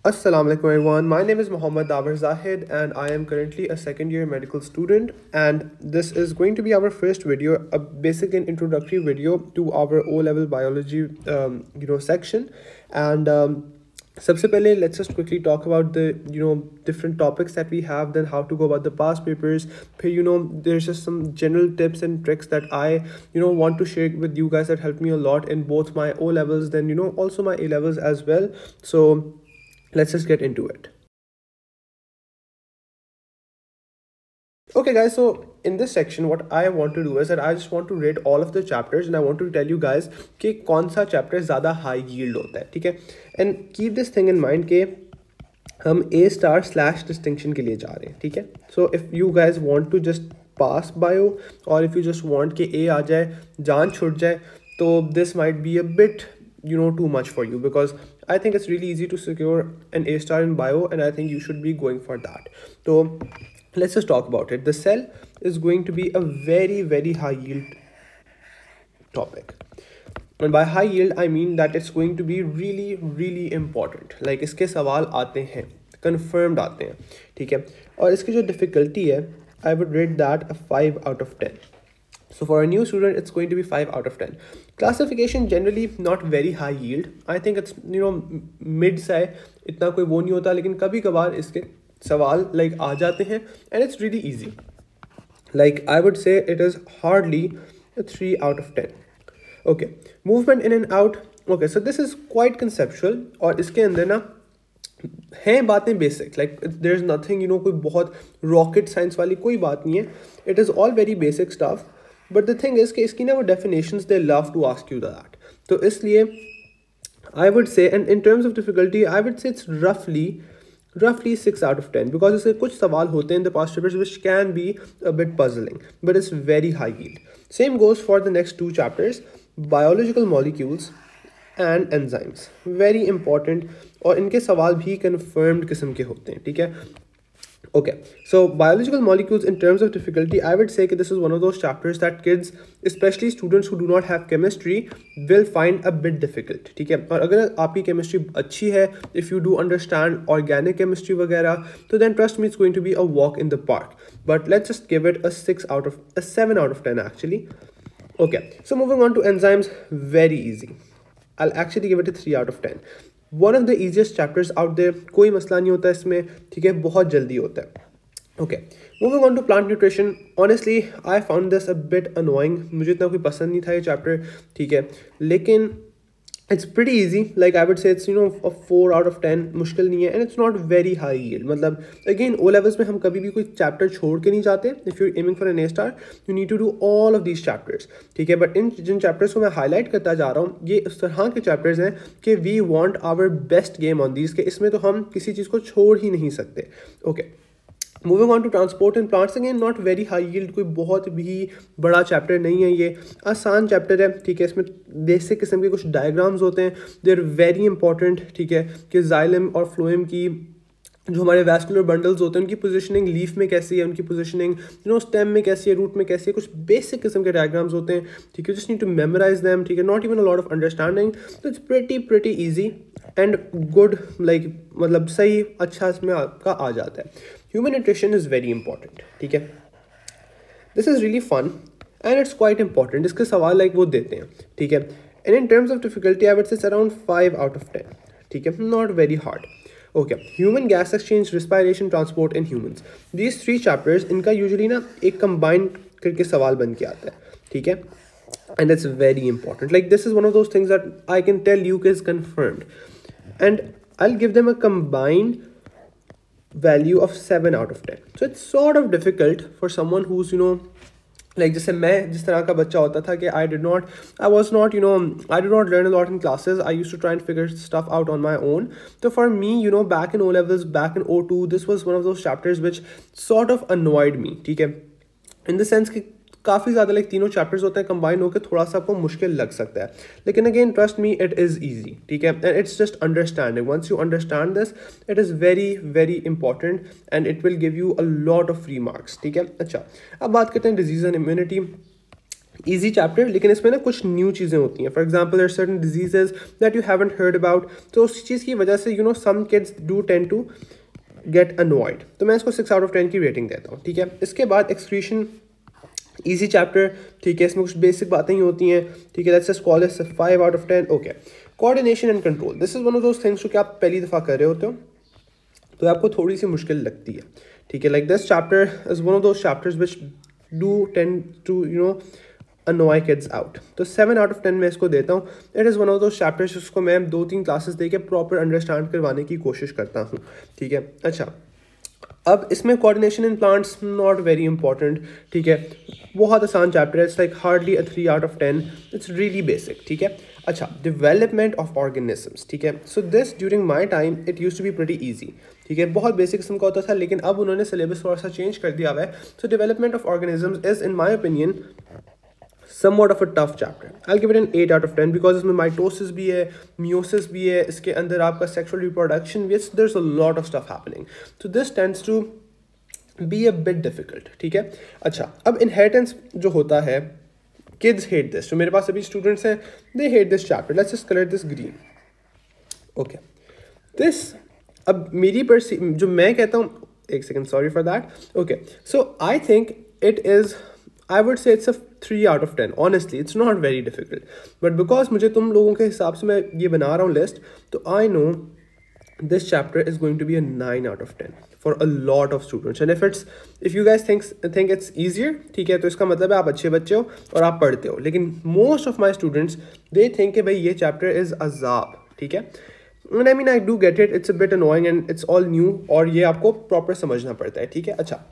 Assalamu alaikum everyone. My name is Mohammad Dabar Zahid and I am currently a second year medical student, and this is going to be our first video, a basic and introductory video to our O-level biology section. And सबसे पहले let's just quickly talk about the different topics that we have, then how to go about the past papers. फिर there's just some general tips and tricks that I want to share with you guys that helped me a lot in both my O levels, then also my A levels as well. So let's just get into it. Okay guys, so in this section what I want to do is that I just want to rate all of the chapters and I want to tell you guys कि कौन सा chapter ज़्यादा high yield होता है, ठीक है? And keep this thing in mind कि हम A*/distinction के लिए जा रहे हैं, ठीक है? So if you guys want to just pass bio or if you just want कि A आ जाए, जान छुट जाए, तो this might be a bit too much for you, because I think it's really easy to secure an A* in bio and I think you should be going for that. So let's just talk about it. The cell is going to be a very high yield topic, and by high yield I mean that it's going to be really important. Like इसके सवाल आते हैं, confirmed आते हैं, ठीक है? और इसकी जो difficulty है, I would rate that a 5 out of 10. So for a new student, it's going to be 5 out of 10. Classification generally not very high yield. I think it's mid सा है, इतना कोई वो नहीं होता, लेकिन कभी कभार इसके सवाल like आ जाते हैं and it's really easy. Like I would say it is hardly a 3 out of 10. Okay, movement in and out. Okay, so this is quite conceptual और इसके अंदर ना हैं बातें basic, like there is nothing कोई बहुत रॉकेट साइंस वाली कोई बात नहीं है. It is all very basic stuff. But the thing is कि इसकी ना वो definitions they love to ask you that. तो इसलिए I would say, and in terms of difficulty I would say it's roughly 6 out of 10, because इसके कुछ सवाल होते हैं in the past papers which can be a bit puzzling, but it's very high yield. Same goes for the next two chapters, biological molecules and enzymes. Very important, और इनके सवाल भी confirmed किस्म के होते हैं, ठीक है? Okay, so biological molecules in terms of difficulty, I would say that this is one of those chapters that kids, especially students who do not have chemistry, will find a bit difficult, ठीक है? और अगर आपकी chemistry अच्छी है, if you do understand organic chemistry वगैरह, तो then trust me, it's going to be a walk in the park. But let's just give it a 7 out of 10 actually. Okay, so moving on to enzymes, very easy. I'll actually give it a 3 out of 10. One of the easiest chapters out there. कोई मसला नहीं होता इसमें, ठीक है? बहुत जल्दी होता है. Okay, moving on to plant nutrition. Honestly, I found this a bit annoying. मुझे इतना कोई पसंद नहीं था ये चैप्टर, ठीक है? लेकिन it's pretty easy. Like I would say it's a 4 out of 10. मुश्किल नहीं है, and it's not very high yield. मतलब again O levels में हम कभी भी कोई चैप्टर छोड़ के नहीं जाते. If you're aiming for an A*, you need to do all of these chapters, ठीक है? But इन जिन चैप्टर्स को मैं हाईलाइट करता जा रहा हूँ, ये इस तरह के चैप्टर्स हैं कि we want our best game on these, के इसमें तो हम किसी चीज़ को छोड़ ही नहीं सकते. Okay. Moving on to transport and plants, again not very high yield, कोई बहुत भी बड़ा चैप्टर नहीं है, ये आसान चैप्टर है, ठीक है? इसमें बेसिक किस्म के कुछ डायग्राम्स होते हैं, दे आर वेरी इंपॉर्टेंट, ठीक है? कि जाइलम और फ्लोएम की जो हमारे वैस्कुलर बंडल्स होते हैं उनकी पोजीशनिंग लीफ में कैसी है, उनकी पोजीशनिंग स्टेम में कैसी है, रूट में कैसी है, कुछ बेसिक किस्म के डायग्राम्स होते हैं, ठीक है? Just need to memorize them, ठीक है? Not even a lot of understanding. तो it's pretty easy and good, like मतलब सही अच्छा इसमें आपका आ जाता है. Human nutrition is very important, ठीक है? This is really fun and it's quite important. इसके सवाल लाइक वो देते हैं, ठीक है? And in terms of difficulty I would say around 5 out of 10, ठीक है? Not very hard. Okay, human gas exchange, respiration, transport in humans, these 3 chapters, इनका यूजुअली ना एक कंबाइंड करके सवाल बन के आता है, ठीक है? And it's very important. Like this is one of those things that I can tell you is confirmed, and I'll give them a combined value of 7 out of 10. So it's sort of difficult for someone who's like जैसे मैं जिस तरह का बच्चा होता था कि I did not learn a lot in classes. I used to try and figure stuff out on my own. So for me, back in O levels, back in O2, this was one of those chapters which sort of annoyed me, ठीक है? In the sense कि काफ़ी ज़्यादा like तीनों chapters होते हैं, combine होकर थोड़ा सा आपको मुश्किल लग सकता है, लेकिन again trust me, it is easy, ठीक है? And it's just understanding. Once you understand this, it is very important and it will give you a lot of free marks, ठीक है? अच्छा, अब बात करते हैं disease and immunity. Easy chapter, लेकिन इसमें ना कुछ न्यू चीज़ें होती हैं. For example there certain diseases that you haven't heard about. तो उस चीज़ की वजह से सम kids do tend to get annoyed. तो मैं इसको 6 आउट ऑफ 10 की रेटिंग देता हूँ. ठीक है, इसके बाद एक्सक्रीशन, ईजी चैप्टर. ठीक है, इसमें कुछ बेसिक बातें ही होती हैं. ठीक है, let's just call it 5 out of 10. Okay, coordination and control, this is one of those things जो कि आप पहली दफ़ा कर रहे होते हो तो आपको थोड़ी सी मुश्किल लगती है. ठीक है, like this chapter is one of those chapters which do tend to annoy kids out. तो 7 आउट ऑफ 10 मैं इसको देता हूँ. It is one of those chapters जिसको मैं 2-3 क्लासेस दे के प्रॉपर अंडरस्टैंड करवाने की कोशिश करता हूँ. ठीक है, अच्छा, अब इसमें coordination in plants not very important. ठीक है, बहुत आसान चैप्टर है. It's like hardly a 3 out of 10. It's really basic. ठीक है, अच्छा, डेवलपमेंट ऑफ ऑर्गेनिजम्स. ठीक है, so this during my time it use to be pretty easy. ठीक है, बहुत बेसिक किस्म का होता था, लेकिन अब उन्होंने सिलेबस थोड़ा सा चेंज कर दिया हुआ है. So development of organisms is in my opinion somewhat of a tough chapter. I'll give it an 8 out of 10 because इसमें mitosis भी है, meiosis भी है, इसके अंदर आपका sexual reproduction भी है. There's a lot of stuff happening. So this tends to be a bit difficult. ठीक है, अच्छा, अब inheritance जो होता है, kids hate this. जो मेरे पास अभी students हैं, they hate this chapter. Let's just color this green. Okay, this अब मेरी जो मैं कहता हूँ, एक second, sorry for that. Okay, so I think it is, I would say it's a 3 out of 10. Honestly, it's not very difficult. But because मुझे तुम लोगों के हिसाब से मैं ये बना रहा हूँ लिस्ट, तो I know this chapter is going to be a 9 out of 10 for a lot of students. And if you guys think it's easier, ठीक है, तो इसका मतलब है आप अच्छे बच्चे हो और आप पढ़ते हो. लेकिन most of my students, they think कि भाई ये chapter is अज़ाब. ठीक है, and I mean I do get it. It's a bit annoying and it's all new और ये आपको proper समझना पड़ता है. ठीक है, अच्छा,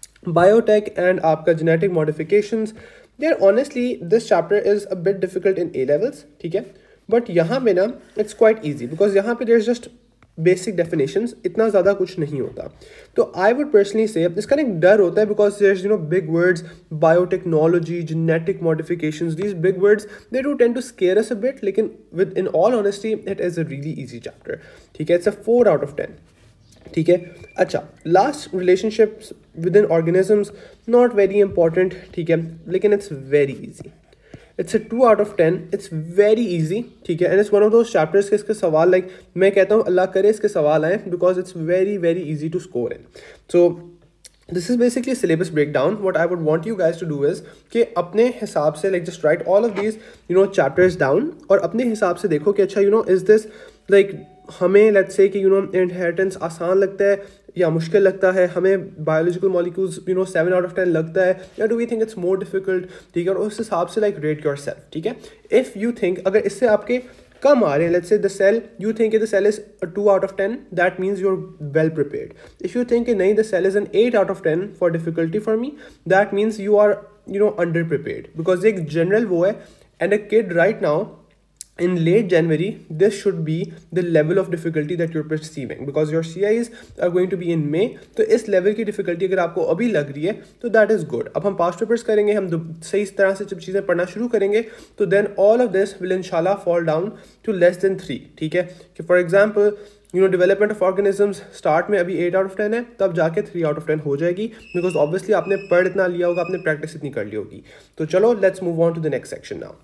बायोटेक एंड आपका genetic modifications, there honestly this chapter is a bit difficult in A levels. ठीक है, बट यहाँ पे ना इट्स क्वाइट इजी बिकॉज यहाँ पे there is just basic definitions, इतना ज़्यादा कुछ नहीं होता. तो आई वुड पर्सनली से इसका एक डर होता है because there is big words, biotechnology, genetic modifications, these big words they do tend to scare us a bit, लेकिन with in all honesty it is a really easy chapter. ठीक है, it's a 4 out of 10. ठीक है, अच्छा, last relationships with in organisms, not very important. ठीक है, लेकिन it's very easy. It's a 2 out of 10. It's very easy. ठीक है, and it's one of those chapters के इसके सवाल लाइक मैं कहता हूँ अल्लाह करे इसके सवाल आए because it's very very easy to score in. So this is basically syllabus break down. What I would want you guys to do is कि अपने हिसाब से like just write all of these chapters down और अपने हिसाब से देखो कि अच्छा इज दिस लाइक हमें लेट्स से कि इनहेरिटेंस आसान लगता है या मुश्किल लगता है, हमें बायोलॉजिकल मॉलिक्यूल्स 7 आउट ऑफ 10 लगता है, या do we think it's more difficult. ठीक है, और उस हिसाब से लाइक रेट योर सेल्फ. ठीक है, इफ़ यू थिंक अगर इससे आपके कम आ रहे हैं, let's say the cell, you think the cell is 2 out of 10, that means you are well prepared. If you think नहीं the cell is an 8 out of 10 for difficulty for me, that means you are underprepared because एक general वो है. And a kid right now in late January, this should be the level of difficulty that you're perceiving because your CIs are going to be in May. तो इस level की difficulty अगर आपको अभी लग रही है तो that is good. अब हम past papers करेंगे, हम सही तरह से जब चीज़ें पढ़ना शुरू करेंगे तो then all of this will inshallah fall down to less than 3. ठीक है, कि for example development of organisms start में अभी 8 आउट ऑफ 10 है, तब जाके 3 आउट ऑफ 10 हो जाएगी बिकॉज ऑब्वियसली आपने पढ़ इतना लिया होगा, आपने प्रैक्टिस इतनी कर ली होगी. तो चलो let's move on to the next section now.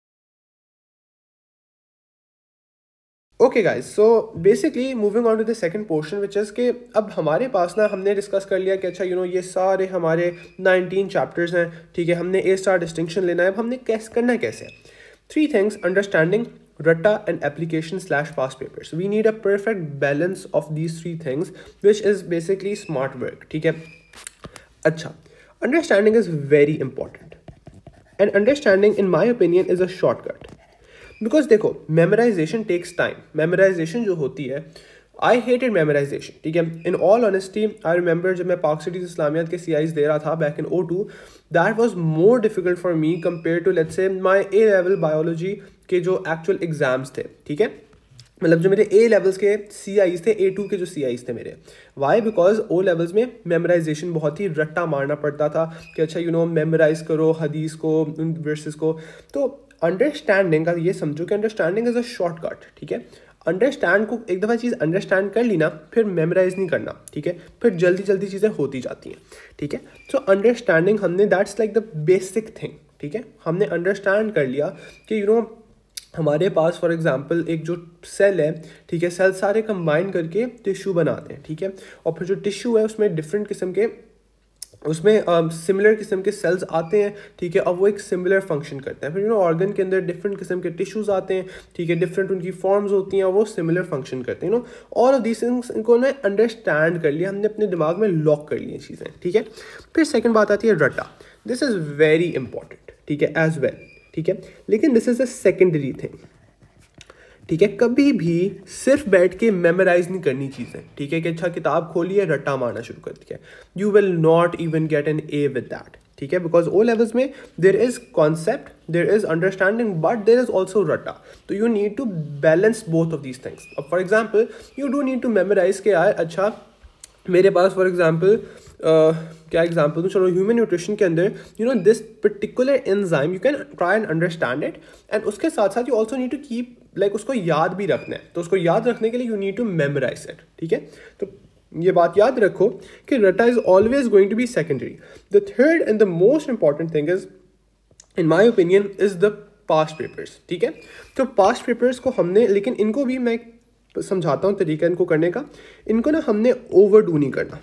Okay guys, so basically moving on to the second portion which is कि अब हमारे पास ना हमने डिस्कस कर लिया कि अच्छा ये सारे हमारे 19 चैप्टर्स हैं. ठीक है, हमने ए स्टार डिस्टिंक्शन लेना है. अब हमने करना कैसे? 3 थिंग्स, अंडरस्टैंडिंग, रट्टा and application / past papers. We need a perfect balance of these 3 things which is basically smart work. ठीक है, अच्छा, understanding is very important and understanding in my opinion is a shortcut. Because देखो, memorization takes time. Memorization जो होती है, I hated memorization. ठीक है, in all honesty I remember जब मैं पाक सिटीज इस्लामियात के CIs दे रहा था back in O2, that was more difficult for me compare to let's say my A level biology के जो एक्चुअल एग्जाम्स थे. ठीक है, मतलब जो मेरे A लेवल्स के CIs थे, A2 के जो CIs थे मेरे. वाई? बिकॉज O लेवल्स में मेमोराइजेशन बहुत ही रट्टा मारना पड़ता था कि अच्छा मेमोराइज करो हदीस को, वर्सेस को. तो अंडरस्टैंडिंग का ये समझो कि अंडरस्टैंडिंग इज अ शॉर्टकट. ठीक है, अंडरस्टैंड को एक दफ़ा चीज़ अंडरस्टैंड कर ली ना, फिर मेमोराइज नहीं करना. ठीक है, फिर जल्दी जल्दी चीज़ें होती जाती हैं. ठीक है, सो अंडरस्टैंडिंग हमने that's like the basic thing. ठीक है, हमने अंडरस्टैंड कर लिया कि हमारे पास फॉर एग्जांपल एक जो सेल है, ठीक है, सेल सारे कंबाइन करके टिश्यू बनाते हैं, ठीक है, और फिर जो टिश्यू है उसमें डिफरेंट किस्म के उसमें सिमिलर किस्म के सेल्स आते हैं, ठीक है, अब वो एक सिमिलर फंक्शन करते हैं। फिर ऑर्गन के अंदर डिफरेंट किस्म के टिश्यूज आते हैं, ठीक है, डिफरेंट उनकी फॉर्म्स होती हैं और वो सिमिलर फंक्शन करते हैं। ऑल ऑफ दीस थिंग्स इनको ना अंडरस्टैंड कर लिया हमने, अपने दिमाग में लॉक कर लिए चीज़ें, ठीक है। फिर सेकेंड बात आती है रटा। दिस इज़ वेरी इंपॉर्टेंट, ठीक है, एज वेल, ठीक है, लेकिन this is a secondary thing, ठीक है। कभी भी सिर्फ बैठ के मेमोराइज नहीं करनी चीज़ें, ठीक है, कि अच्छा किताब खोलिए रट्टा मारना शुरू कर दिया, you will not even get an A with that, ठीक है, बिकॉज ओ लेवल्स में there is concept, there is understanding, but there is also रट्टा। तो you need to balance both of these things. अब for example you do need to memorize के यार अच्छा मेरे पास फॉर एग्जाम्पल क्या एग्जाम्पल दूँ, चलो ह्यूमन न्यूट्रिशन के अंदर this particular enzyme you can try and understand it, and उसके साथ साथ you also need to keep like उसको याद भी रखना है। तो उसको याद रखने के लिए you need to memorize it, ठीक है। तो ये बात याद रखो कि रटा is always going to be secondary. The third and the most important thing is in my opinion is the past papers, ठीक है। तो पास्ट पेपर्स को हमने, लेकिन इनको भी मैं समझाता हूँ तरीका इनको करने का। इनको ना हमने ओवरडू नहीं करना।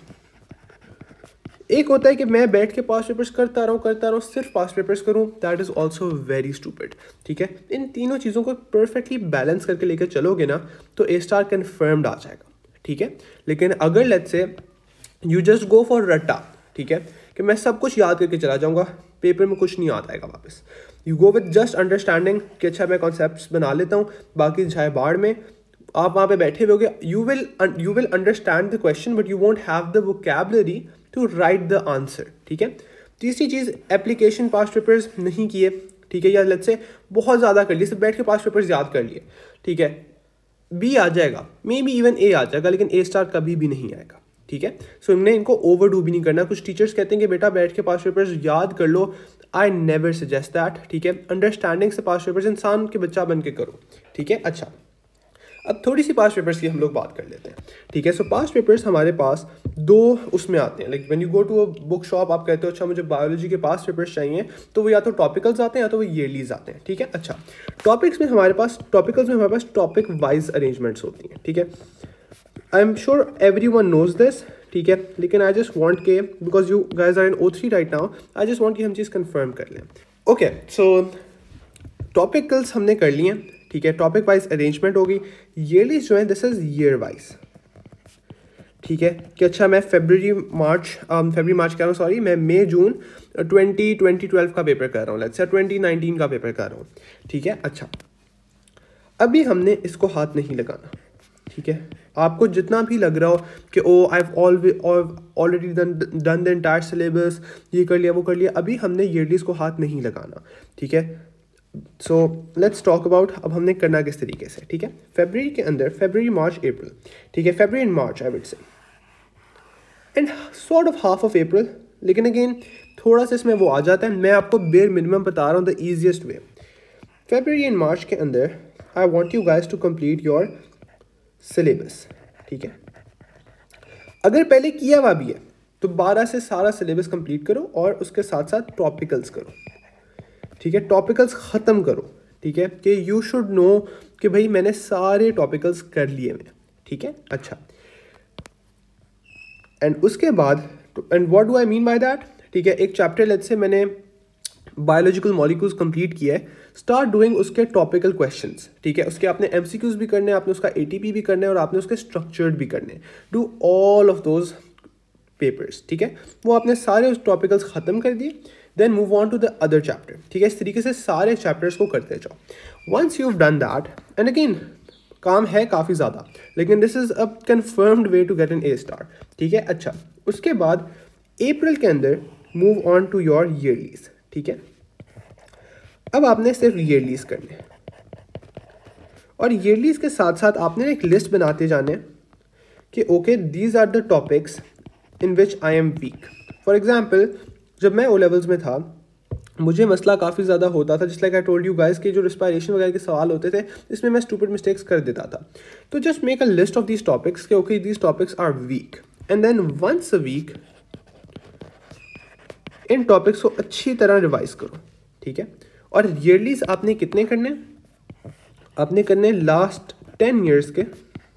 एक होता है कि मैं बैठ के पास्ट पेपर्स करता रहूँ सिर्फ पास्ट पेपर्स करूँ, that is also very stupid, ठीक है। इन तीनों चीज़ों को परफेक्टली बैलेंस करके लेकर चलोगे ना तो ए स्टार कन्फर्म्ड आ जाएगा, ठीक है। लेकिन अगर let's say you just go for रट्टा, ठीक है, कि मैं सब कुछ याद करके चला जाऊँगा, पेपर में कुछ नहीं याद आएगा वापस। You go with just understanding कि अच्छा मैं कॉन्सेप्ट्स बना लेता हूँ, बाकी चाहे बाढ़ में, आप वहाँ पे बैठे हुए होगे, you will understand the question but you won't have the vocabulary to write the answer, ठीक है। तीसरी चीज़, एप्लीकेशन पास्ट पेपर्स नहीं किए, ठीक है, या लेट्स से बहुत ज़्यादा कर लिए, सिर्फ बैठ के पास्ट पेपर्स याद कर लिए, ठीक है, बी आ जाएगा, मे बी इवन ए आ जाएगा, लेकिन ए स्टार कभी भी नहीं आएगा, ठीक है। सो हमने इनको ओवरडू भी नहीं करना। कुछ टीचर्स कहते हैं कि बेटा बैठ के पास्ट पेपर्स याद कर लो, आई नेवर सजेस्ट दैट, ठीक है। अंडरस्टैंडिंग से पास्ट पेपर्स इंसान के बच्चा बन के करो, ठीक है। अच्छा, अब थोड़ी सी पास्ट पेपर्स की हम लोग बात कर लेते हैं, ठीक है। सो पास्ट पेपर्स हमारे पास दो उसमें आते हैं, like when you go to a book shop, आप कहते हो अच्छा मुझे बायोलॉजी के पास्ट पेपर्स चाहिए, तो वो या तो टॉपिकल्स आते हैं या तो वो ईयरलीज आते हैं, ठीक है। अच्छा, टॉपिकल्स में हमारे पास टॉपिक वाइज अरेंजमेंट्स होती हैं, ठीक है। I am sure everyone knows this, ठीक है, लेकिन आई जस्ट वांट के because you guys are in O3 right now, I just want कि हम चीज़ कंफर्म कर लें। ओके, सो टॉपिकल्स हमने कर लिए, ठीक है, टॉपिक वाइज अरेंजमेंट होगी। ईयरली जो है दिस इज ईयर वाइज, ठीक है, कि अच्छा मैं फरवरी मार्च कह रहा हूँ, सॉरी, मैं मई जून 2012 का पेपर कर रहा हूँ, लेट्स से 2019 का पेपर कर रहा हूँ, ठीक है। अच्छा, अभी हमने इसको हाथ नहीं लगाना, ठीक है। आपको जितना भी लग रहा हो कि oh I already done the entire syllabus, ये कर लिया वो कर लिया, अभी हमने ईयरलीज को हाथ नहीं लगाना, ठीक है। सो लेट्स टॉक अबाउट अब हमने करना किस तरीके से, ठीक है। फरवरी के अंदर फरवरी मार्च अप्रैल, ठीक है, February and March I would say, and sort of half of April, लेकिन अगेन थोड़ा सा इसमें वो आ जाता है, मैं आपको बेयर मिनिमम बता रहा हूँ, the easiest way. February and March के अंदर I want you guys to complete your syllabus, ठीक है। अगर पहले किया हुआ भी है तो 12 से सारा सिलेबस कंप्लीट करो और उसके साथ साथ टॉपिकल्स करो, ठीक है। टॉपिकल्स ख़त्म करो, ठीक है, कि यू शुड नो कि भाई मैंने सारे टॉपिकल्स कर लिए हैं, ठीक है। अच्छा, एंड उसके बाद and what do I mean by that, ठीक है, एक चैप्टर लेट्स से मैंने बायोलॉजिकल मॉलिक्यूल्स कंप्लीट किया है, स्टार्ट डूइंग उसके टॉपिकल क्वेश्चंस, ठीक है। उसके आपने MCQs भी करने हैं, आपने उसका ATP भी करना है और आपने उसके स्ट्रक्चर्ड भी करने हैं। Do all of those papers, ठीक है। वो आपने सारे उस टॉपिकल्स ख़त्म कर दिए, then move on to the other chapter, ठीक है। इस तरीके से सारे चैप्टर्स को करते जाओ। Once you have done that, and again काम है काफ़ी ज़्यादा, लेकिन this is a confirmed way to get an A star, ठीक है। अच्छा, उसके बाद अप्रैल के अंदर move on to your yearlies, ठीक है। अब आपने सिर्फ ईयरलीज करने हैं और ईयरलीज के साथ साथ आपने एक लिस्ट बनाते जाने कि okay these are the topics in which I am weak. For example, जब मैं O लेवल्स में था मुझे मसला काफ़ी ज़्यादा होता था, जिस like I told you guys के जो रिस्पायरेशन वगैरह के सवाल होते थे इसमें मैं स्टूपिड मिस्टेक्स कर देता था। तो just make a list of these topics कि okay these topics are weak, and then once a week in topics को अच्छी तरह रिवाइज करो, ठीक है। और ईयरलीज आपने कितने करने, आपने करने लास्ट 10 ईयर्स के,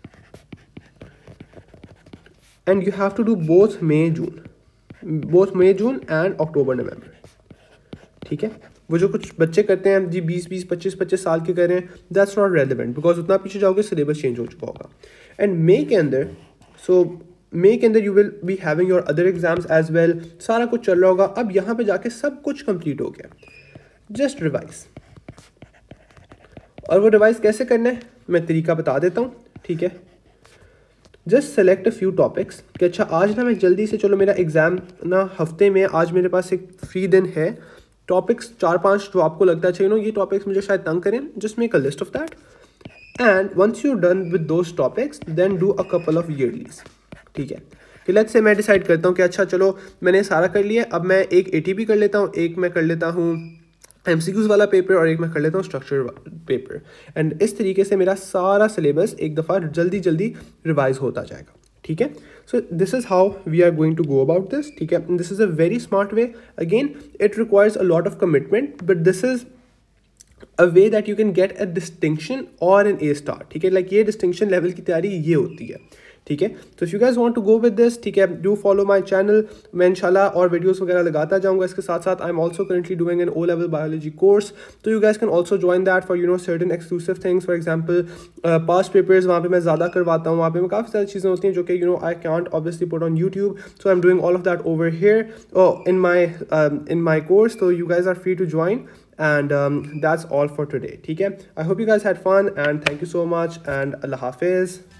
and you have to do both May June and October November, ठीक है। वो जो कुछ बच्चे करते हैं जी 20-20, 25-25 साल के कर रहे हैं, दैट्स नॉट रेलिवेंट बिकॉज उतना पीछे जाओगे सिलेबस चेंज हो चुका होगा। एंड मई के अंदर, सो मई के अंदर you will be having your other exams as well, सारा कुछ चल रहा होगा। अब यहाँ पे जाके सब कुछ कंप्लीट हो गया, जस्ट रिवाइज। और वो रिवाइज कैसे करना है मैं तरीका बता देता हूँ, ठीक है। Just select a few topics कि अच्छा आज ना मैं जल्दी से, चलो मेरा एग्जाम ना हफ्ते में, आज मेरे पास एक फ्री दिन है, टॉपिक्स 4-5 जो आपको लगता है चाहिए ये टॉपिक्स मुझे शायद तंग करें, just make a list of that and once you done with those topics then do a couple of yearlies, ठीक है। कि लेट्स से मैं डिसाइड करता हूँ कि अच्छा चलो मैंने सारा कर लिया, अब मैं एक ATP कर लेता हूँ, एक मैं कर लेता हूँ MCQs वाला पेपर और एक मैं कर लेता हूँ स्ट्रक्चर पेपर, एंड इस तरीके से मेरा सारा सिलेबस एक दफ़ा जल्दी जल्दी रिवाइज होता जाएगा, ठीक है। So this is how we are going to go about this, ठीक है। This is a very smart way, again it requires a lot of commitment but this is a way that you can get a distinction or an A-, ठीक है। Like ये distinction level की तैयारी ये होती है, ठीक है। तो if you guys want to go with this, ठीक है, डू फॉलो माय चैनल। मैं इंशाल्लाह और वीडियोस वगैरह लगाता जाऊंगा। इसके साथ साथ I am also currently doing an O-level biology course, तो you guys can also join that for certain exclusive things. For example past papers वहाँ पे मैं ज़्यादा करवाता हूँ, वहाँ पे मैं काफ़ी सारी चीज़ें होती हैं जो कि I can't obviously put on YouTube, so I am doing all of that over here in my course, तो you guys are free to join and that's all for today, ठीक है। I hope you guys had fun and thank you so much and Allah Hafiz.